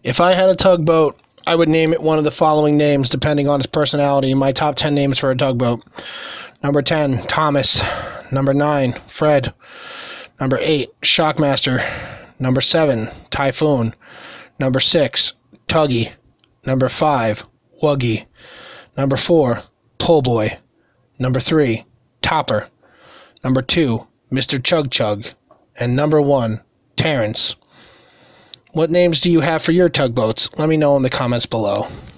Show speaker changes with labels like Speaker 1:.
Speaker 1: If I had a tugboat, I would name it one of the following names depending on its personality. My top 10 names for a tugboat. Number 10, Thomas. Number 9, Fred. Number 8, Shockmaster. Number 7, Typhoon. Number 6, Tuggy. Number 5, Wuggy. Number 4, Pullboy. Number 3, Topper. Number 2, Mr. Chug Chug. And number 1, Terrence. What names do you have for your tugboats? Let me know in the comments below.